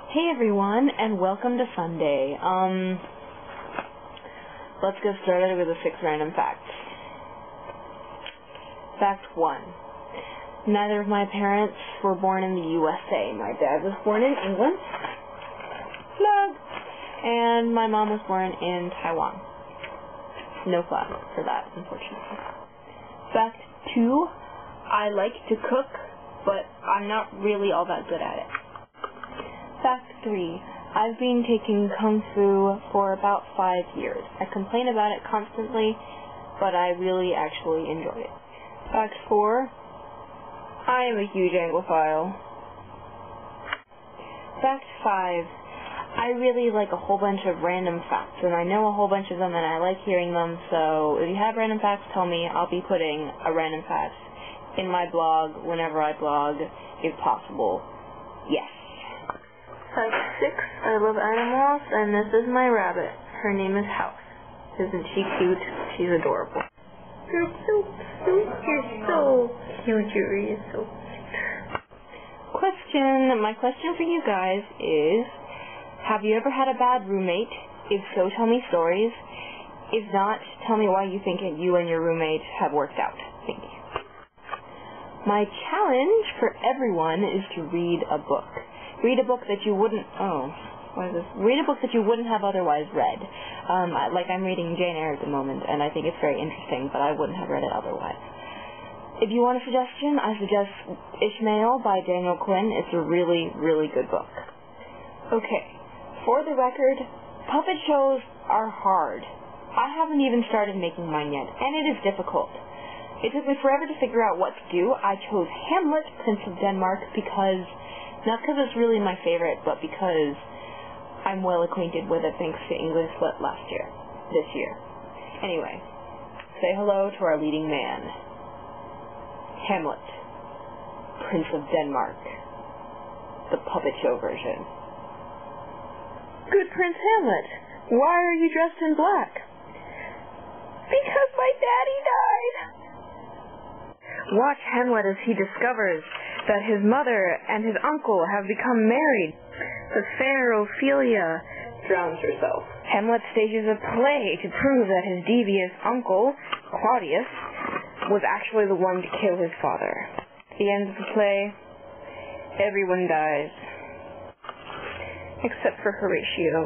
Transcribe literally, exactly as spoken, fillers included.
Hey everyone, and welcome to Sunday. Um, let's get started with the six random facts. Fact one. Neither of my parents were born in the U S A. My dad was born in England. Flag. And my mom was born in Taiwan. No flag for that, unfortunately. Fact two. I like to cook, but I'm not really all that good at it. Fact three. I've been taking Kung Fu for about five years. I complain about it constantly, but I really actually enjoy it. Fact four. I am a huge Anglophile. Fact five. I really like a whole bunch of random facts, and I know a whole bunch of them, and I like hearing them, so if you have random facts, tell me. I'll be putting a random fact in my blog whenever I blog, if possible. Yes. Fact six, I love animals, and this is my rabbit. Her name is House. Isn't she cute? She's adorable. You're so cute. You're so cute. You're so cute. Question. My question for you guys is, have you ever had a bad roommate? If so, tell me stories. If not, tell me why you think you and your roommate have worked out. Thank you. My challenge for everyone is to read a book. Read a book that you wouldn't, oh, what is this? Read a book that you wouldn't have otherwise read. Um, like I'm reading Jane Eyre at the moment, and I think it's very interesting, but I wouldn't have read it otherwise. If you want a suggestion, I suggest Ishmael by Daniel Quinn. It's a really, really good book. Okay, for the record, puppet shows are hard. I haven't even started making mine yet, and it is difficult. It took me forever to figure out what to do. I chose Hamlet, Prince of Denmark, because not because it's really my favorite, but because I'm well acquainted with it thanks to English Lit last year, this year. Anyway, say hello to our leading man. Hamlet, Prince of Denmark, the puppet show version. Good Prince Hamlet, why are you dressed in black? Because my daddy died. Watch Hamlet as he discovers that his mother and his uncle have become married. The fair Ophelia drowns herself. Hamlet stages a play to prove that his devious uncle, Claudius, was actually the one to kill his father. At the end of the play, everyone dies. Except for Horatio.